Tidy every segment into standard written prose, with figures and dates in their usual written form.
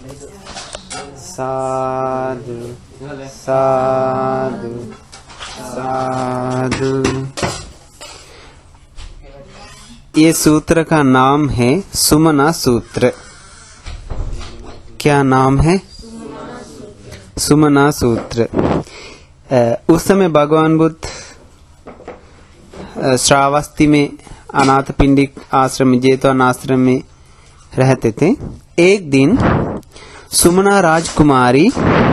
साधु साधु साधु। ये सूत्र का नाम है सुमना सूत्र। क्या नाम है? सुमना सूत्र। उस समय भगवान बुद्ध श्रावस्ती में अनाथ पिंडिक आश्रम जेतवन आश्रम में रहते थे। एक दिन सुमना राजकुमारी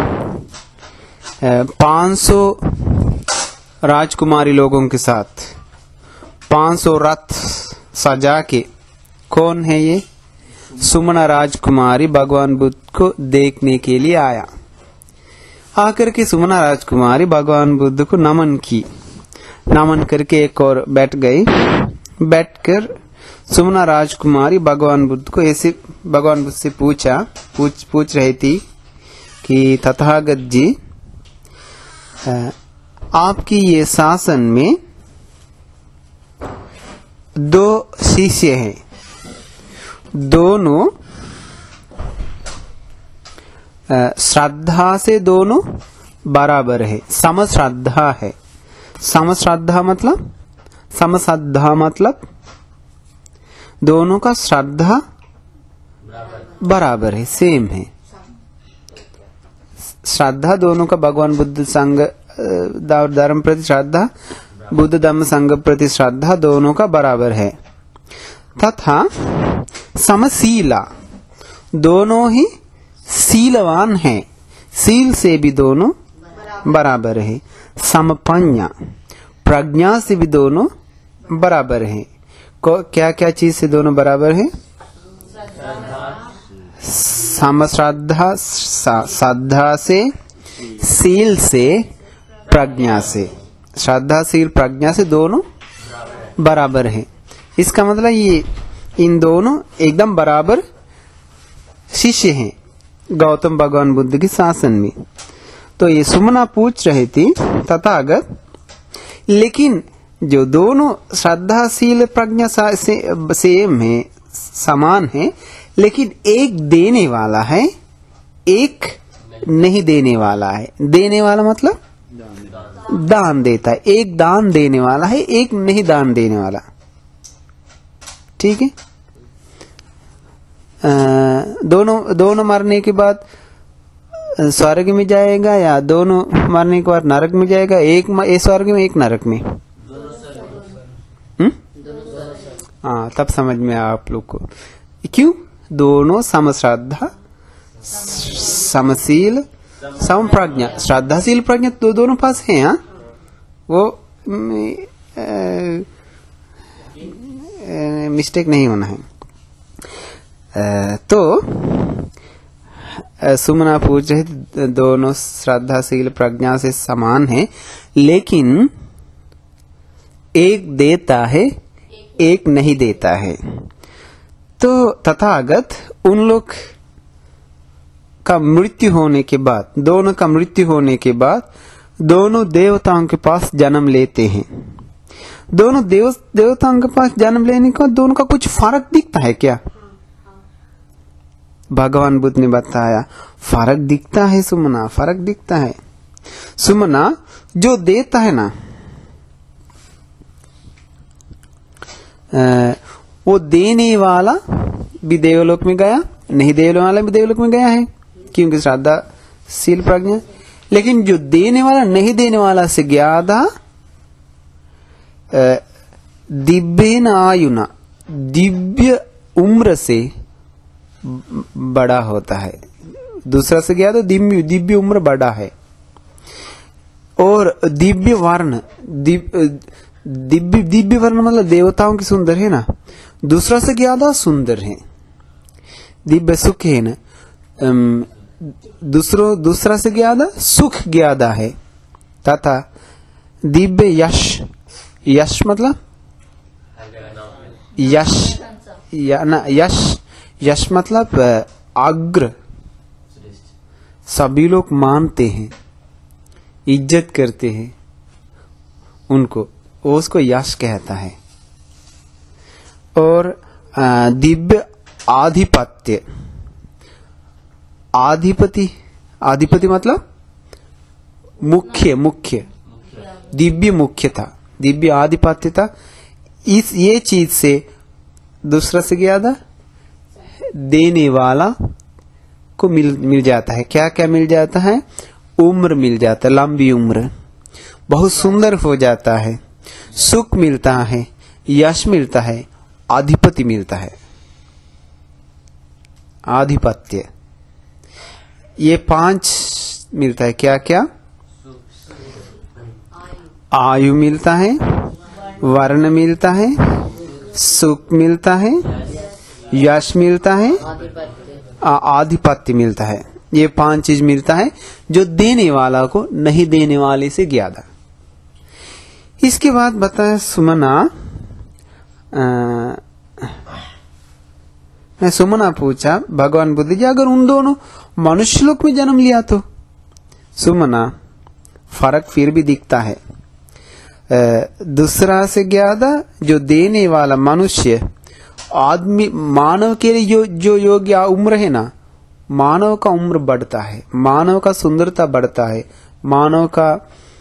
500 राजकुमारी लोगों के साथ 500 रथ सजा के, कौन है ये? सुमना राजकुमारी भगवान बुद्ध को देखने के लिए आया। आकर के सुमना राजकुमारी भगवान बुद्ध को नमन की। नमन करके एक और बैठ गई। बैठकर सुमना राजकुमारी भगवान बुद्ध को ऐसे भगवान बुद्ध से पूछ रही थी कि तथागत जी, आपकी ये शासन में 2 शिष्य हैं, दोनों श्रद्धा से दोनों बराबर है, समश्रद्धा है। समश्रद्धा मतलब दोनों का श्रद्धा बराबर है, सेम है। श्रद्धा दोनों का भगवान बुद्ध संघ धर्म प्रति श्रद्धा, बुद्ध धम्म संघ प्रति श्रद्धा दोनों का बराबर है। तथा समशीला, दोनों ही शीलवान है, शील से भी दोनों बराबर है। समपज्ञा, प्रज्ञा से भी दोनों बराबर है। क्या क्या चीज से दोनों बराबर है? समश्रद्धा, श्रद्धा से, शील से, प्रज्ञा से। श्रद्धा शील प्रज्ञा से दोनों बराबर है। इसका मतलब ये इन दोनों एकदम बराबर शिष्य हैं गौतम भगवान बुद्ध के शासन में। तो ये सुमना पूछ रही थी तथागत, लेकिन जो दोनों श्रद्धाशील प्रज्ञा सेम है, समान है, लेकिन एक देने वाला है, एक नहीं देने वाला है। देने वाला मतलब दान देता है। एक दान देने वाला है, एक नहीं दान देने वाला। ठीक है। दोनों मरने के बाद स्वर्ग में जाएगा या दोनों मरने के बाद नरक में जाएगा? एक स्वर्ग में, एक नरक में। हाँ, तब समझ में आया आप लोग को। क्यों? दोनों समश्रद्धा, समशील, समप्रज्ञा। श्रद्धाशील प्रज्ञा तो दोनों पास है। हाँ, वो मिस्टेक नहीं होना है। तो सुमना पूछ रहे थे, दोनों श्रद्धाशील प्रज्ञा से समान है, लेकिन एक देता है, एक नहीं देता है। तो तथागत उन लोग का मृत्यु होने के बाद, दोनों का मृत्यु होने के बाद दोनों देवताओं के पास जन्म लेते हैं। दोनों देवताओं के पास जन्म लेने के बाद दोनों का कुछ फर्क दिखता है क्या? भगवान बुद्ध ने बताया, फर्क दिखता है सुमना, फर्क दिखता है। सुमना जो देता है ना, वो देने वाला भी देवलोक में गया, नहीं देने वाला भी देवलोक में गया है, क्योंकि श्रद्धाशील प्रज्ञा। लेकिन जो देने वाला नहीं देने वाला से ज्यादा दिव्य आयुना, दिव्य उम्र से बड़ा होता है। दूसरा से ज्यादा दिव्य उम्र बड़ा है। और दिव्य वर्ण, दिव्य वर्ण मतलब देवताओं की सुंदर है ना, दूसरा से ज्यादा सुंदर है। दिव्य सुख है ना, दूसरा से ज्यादा सुख ज्यादा है। तथा दिव्य यश, यश मतलब यश मतलब अग्र, सभी लोग मानते हैं, इज्जत करते हैं उनको, वो उसको यश कहता है। और दिव्य आधिपत्य, आधिपति, आधिपति मतलब मुख्य, मुख्य दिव्य मुख्यता, दिव्य आधिपत्यता, इस ये चीज से दूसरा से क्या था, देने वाला को मिल जाता है। क्या क्या मिल जाता है? उम्र मिल जाता है, लंबी उम्र, बहुत सुंदर हो जाता है, सुख मिलता है, यश मिलता है, आधिपत्य मिलता है। आधिपत्य ये 5 मिलता है। क्या क्या? आयु मिलता है, वर्ण मिलता है, सुख मिलता है, यश मिलता है, आधिपत्य मिलता है। ये 5 चीज मिलता है जो देने वाला को नहीं देने वाले से ज्यादा। इसके बाद बताया सुमना, सुमना पूछा भगवान बुद्ध जी अगर उन दोनों मनुष्य लोक में जन्म लिया तो? सुमना फर्क फिर भी दिखता है। दूसरा से ज्यादा जो देने वाला मनुष्य आदमी, मानव के लिए जो योग्य उम्र है ना, मानव का उम्र बढ़ता है, मानव का सुंदरता बढ़ता है, मानव का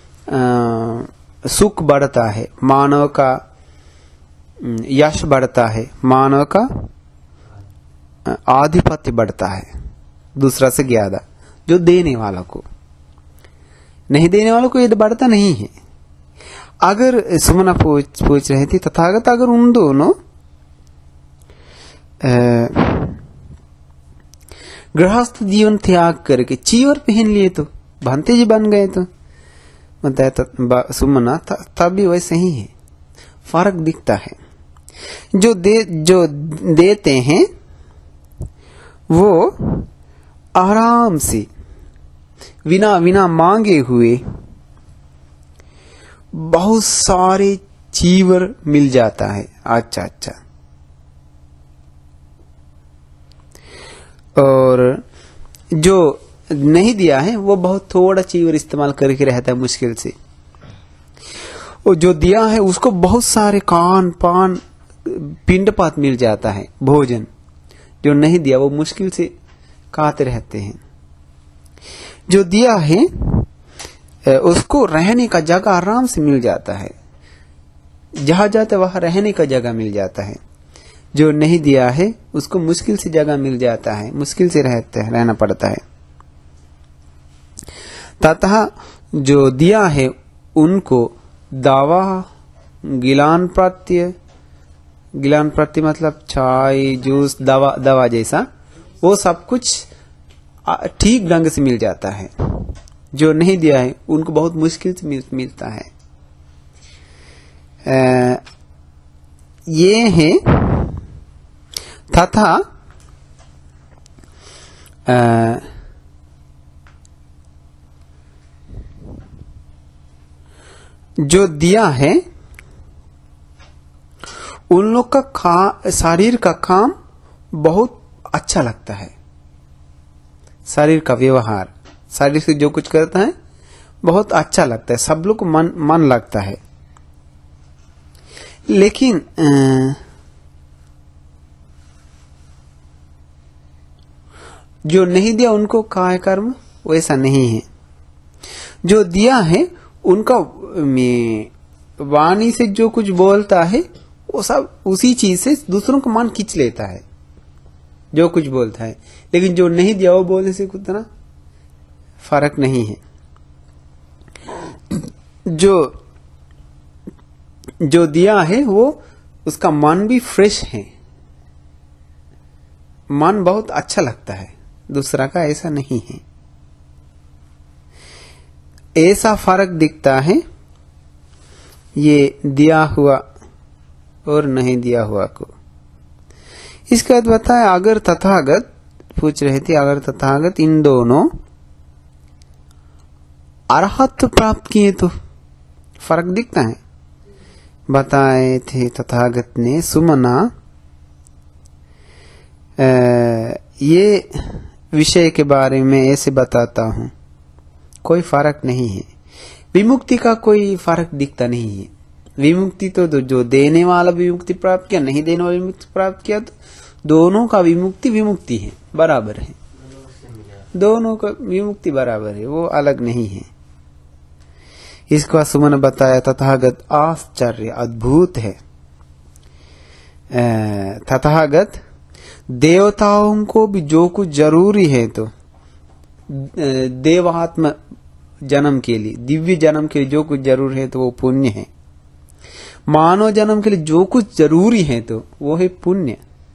सुख बढ़ता है, मानव का यश बढ़ता है, मानव का आधिपत्य बढ़ता है दूसरा से ज्यादा। जो देने वाला को, नहीं देने वालों को ये बढ़ता नहीं है। अगर सुमना पूछ रही थी तथागत अगर उन दोनों गृहस्थ जीवन त्याग करके चीवर पहन लिए तो, भांति जी बन गए तो? बताया सुमना तब भी वैसे ही है, फर्क दिखता है। जो देते हैं वो आराम से बिना मांगे हुए बहुत सारे चीवर मिल जाता है। अच्छा अच्छा। और जो नहीं दिया है वो बहुत थोड़ा चीवर इस्तेमाल करके रहता है मुश्किल से, और जो दिया है उसको बहुत सारे कान पान पिंडपात मिल जाता है, भोजन। जो नहीं दिया वो मुश्किल से खाते रहते हैं। जो दिया है उसको रहने का जगह आराम से मिल जाता है, जहां जाते वहां रहने का जगह मिल जाता है। जो नहीं दिया है उसको मुश्किल से जगह मिल जाता है, मुश्किल से रहना पड़ता है। तथा जो दिया है उनको दावा गिलान प्रत्यय, गिलान प्रत्यय मतलब चाय जूस दवा जैसा, वो सब कुछ ठीक ढंग से मिल जाता है। जो नहीं दिया है उनको बहुत मुश्किल से मिलता है। ये है तथा जो दिया है उन लोग का शरीर का काम बहुत अच्छा लगता है। शरीर का व्यवहार, शरीर से जो कुछ करता है बहुत अच्छा लगता है, सब लोग को मन लगता है। लेकिन जो नहीं दिया उनको काय कर्म वैसा नहीं है। जो दिया है उनका वाणी से जो कुछ बोलता है वो सब उसी चीज से दूसरों का मन खींच लेता है, जो कुछ बोलता है। लेकिन जो नहीं दिया वो बोलने से उतना फर्क नहीं है। जो दिया है वो उसका मन भी फ्रेश है, मन बहुत अच्छा लगता है। दूसरा का ऐसा नहीं है। ऐसा फर्क दिखता है ये दिया हुआ और नहीं दिया हुआ को। इसके बाद बताया अगर तथागत, पूछ रहे थे अगर तथागत इन दोनों अरहत प्राप्त किए तो फर्क दिखता है। बताए थे तथागत ने सुमना ये विषय के बारे में ऐसे बताता हूं, कोई फर्क नहीं है। विमुक्ति का कोई फर्क दिखता नहीं है। विमुक्ति तो जो देने वाला विमुक्ति प्राप्त किया, नहीं देने वाला विमुक्ति प्राप्त किया, तो दोनों का विमुक्ति विमुक्ति है, बराबर है। दोनों का विमुक्ति बराबर है, वो अलग नहीं है। इसको सुमन बताया तथागत आश्चर्य अद्भुत है। तथागत देवताओं को भी जो कुछ जरूरी है, तो देवात्म जन्म के लिए, दिव्य जन्म के लिए जो कुछ जरूरी है तो वो पुण्य है। मानव जन्म के लिए जो कुछ जरूरी है तो वो है पुण्य।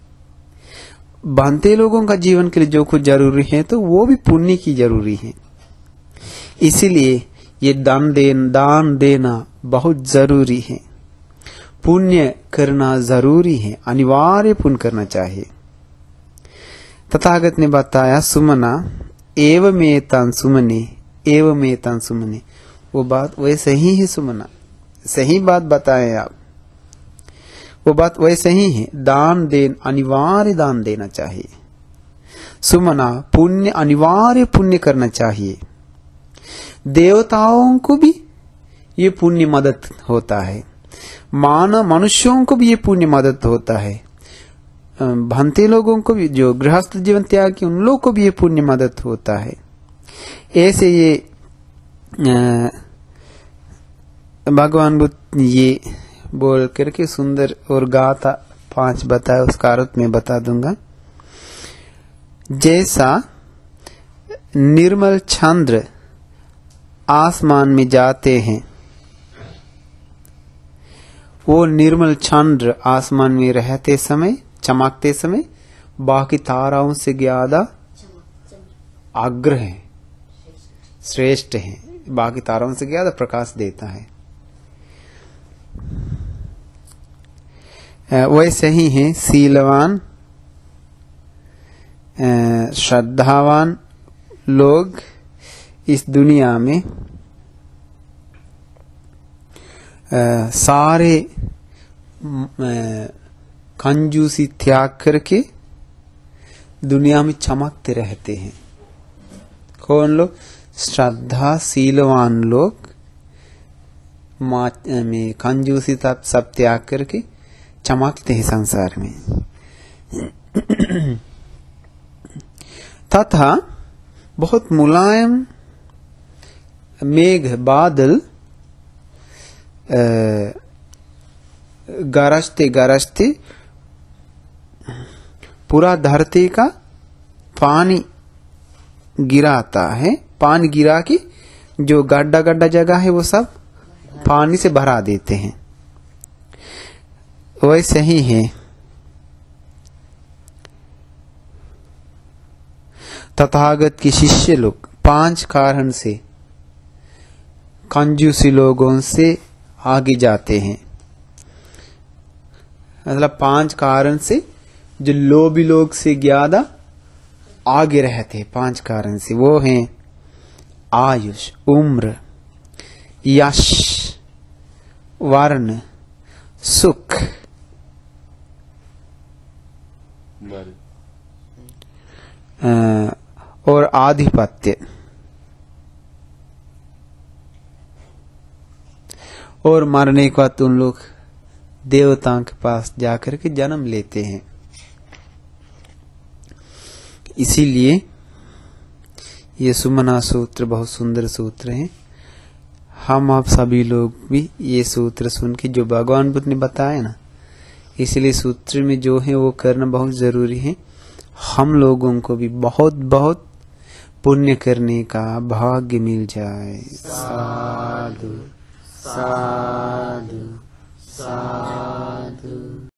भंते लोगों का जीवन के लिए जो कुछ जरूरी है तो वो भी पुण्य की जरूरी है। इसीलिए ये दान देना बहुत जरूरी है, पुण्य करना जरूरी है, अनिवार्य पुण्य करना चाहिए। तथागत ने बताया सुमना एवमेतान सुमने, एवमेतान सुमने, वो बात वैसे ही है सुमना, सही बात बताएं आप, वो बात वैसे ही है। अनिवार्य दान देना चाहिए। सुमना पुण्य, अनिवार्य पुण्य करना चाहिए। देवताओं को भी ये पुण्य मदद होता है, मनुष्यों को भी ये पुण्य मदद होता है, भंते लोगों को भी, जो गृहस्थ जीवन त्याग की उन लोगों को भी ये पुण्य मदद होता है। ऐसे ये भगवान बुद्ध ये बोल करके सुंदर और गाथा 5 बताया, उसका अर्थ में बता दूंगा। जैसा निर्मल चंद्र आसमान में जाते हैं, वो निर्मल चंद्र आसमान में रहते समय, चमकते समय बाकी ताराओं से ज्यादा अग्र है, श्रेष्ठ है, बाकी ताराओं से ज्यादा प्रकाश देता है। वैसे ही है शीलवान श्रद्धावान लोग इस दुनिया में सारे कंजूसी त्याग करके दुनिया में चमकते रहते हैं। कौन लोग? श्रद्धाशीलवान लोग में कंजूसी सब त्याग करके चमकते हैं संसार में। तथा बहुत मुलायम मेघ बादल गरजते गरजते पूरा धरती का पानी गिराता है, पानी गिरा के जो गड्ढा गड्ढा जगह है वो सब पानी से भरा देते हैं। वैसे ही है तथागत के शिष्य लोग 5 कारण से कंजूसी लोगों से आगे जाते हैं। मतलब 5 कारण से जो लोभी लोग से ज्यादा आगे रहते हैं, 5 कारण से वो हैं आयुष, उम्र, यश, वर्ण, सुख, और आधिपत्य। और मरने के बाद उन लोग देवताओं के पास जाकर के जन्म लेते हैं। इसीलिए ये सुमना सूत्र बहुत सुंदर सूत्र है। हम आप सभी लोग भी ये सूत्र सुन के जो भगवान बुद्ध ने बताया ना, इसलिए सूत्र में जो है वो करना बहुत जरूरी है। हम लोगों को भी बहुत बहुत पुण्य करने का भाग्य मिल जाए। साधु साधु।